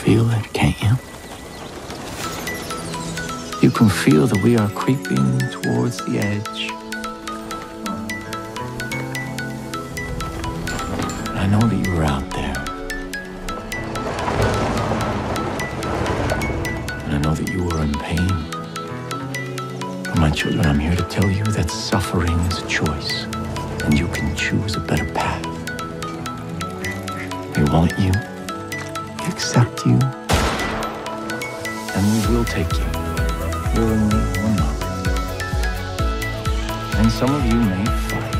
feel it, can't you? You can feel that we are creeping towards the edge. I know that you were out there. And I know that you were in pain. But my children, I'm here to tell you that suffering is a choice, and you can choose a better path. They want you, they accept you, and we will take you, willingly or not. And some of you may fight.